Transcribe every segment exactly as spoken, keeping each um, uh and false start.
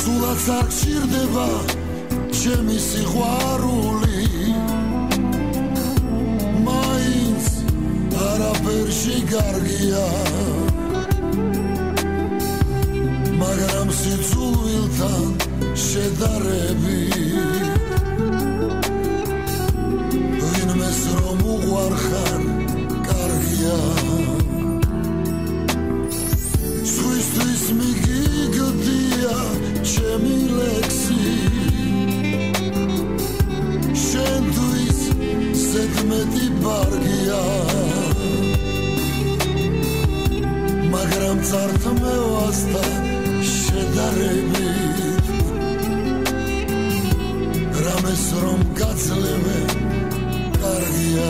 სულაც არ გჭირდება ჩემი სიყვარული მაინც არაფერში გარგია მაგრამ სიძულვილთან შედარები ვინმეს რომ უყვარხარ კარგია სხვისთვის მიგიგდია ჩემი ლექსი შენთვის ზედმეტი ბარგია მაგრამ წართმევასთან შედარებით რამეს რომ გაძლევე კარგია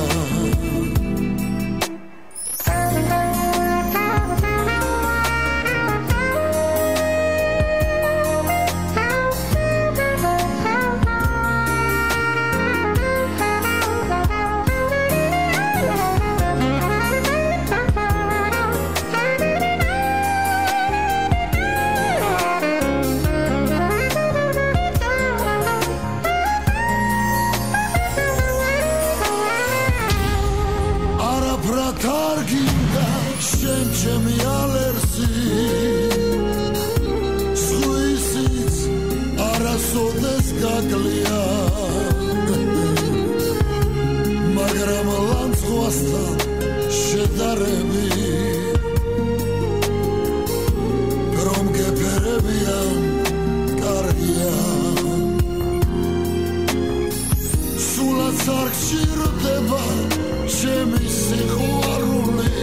თარგინდა შენ ჩემი ალერსი სხვისიც არასოდეს გაგლია მაგრამ ლანძღვასთან შედარები რომ გეფერებიან კარგია სულაც არ გჭირდება ჩემი სიყვარული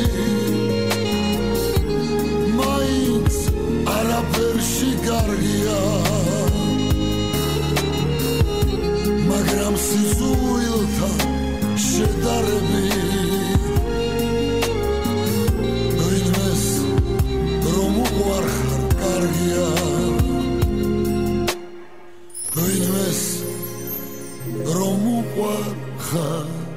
მაინც არაფერში გარგია მაგრამ სიძულვილთან შედარები ვინმეს რომ უყვარხარ კარგია ვინმეს რომ უყვარხარ